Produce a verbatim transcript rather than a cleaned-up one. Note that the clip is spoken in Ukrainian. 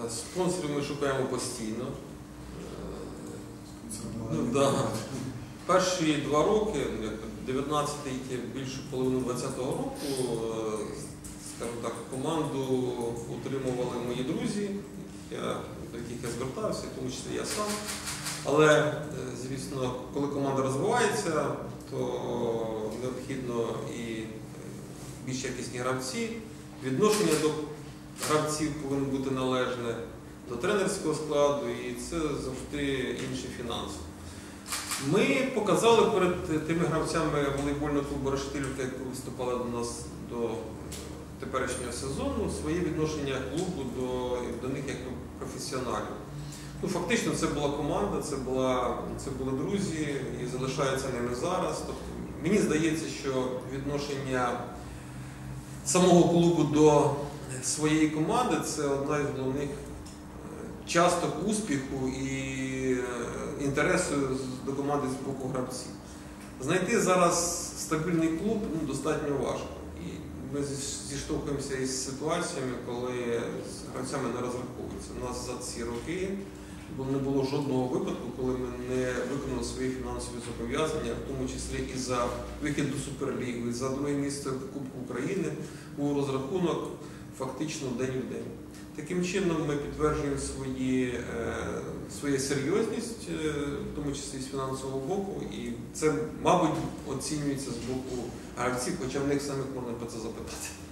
Спонсорів ми шукаємо постійно. Ну, да. Перші два роки, дев'ятнадцятий і більшу половину двадцятого року, скажімо так, команду утримували мої друзі, я, до яких я звертався, в тому числі я сам. Але, звісно, коли команда розвивається, то необхідно і більш якісні гравці. Відношення до гравців повинно бути належне, до тренерського складу, і це завжди інші фінанси. Ми показали перед тими гравцями волейбольного клубу «Решетилівка», які виступали до нас до теперішнього сезону, своє відношення клубу до, до них як до професіоналів. Ну, фактично це була команда, це, була, це були друзі і залишаються ними зараз. Тобто, мені здається, що відношення самого клубу до своєї команди – це одна із головних часток успіху і інтересу до команди з боку гравців. Знайти зараз стабільний клуб ну, достатньо важко. І ми зіштовхуємося із ситуаціями, коли з гравцями не розраховуються. У нас за ці роки не було жодного випадку, коли ми не виконали свої фінансові зобов'язання, в тому числі і за вихід до Суперліги, за друге місце в Кубку України, був розрахунок фактично день в день. Таким чином ми підтверджуємо свої, свою серйозність, в тому числі з фінансового боку, і це, мабуть, оцінюється з боку гравців, хоча в них самих можна про це запитати.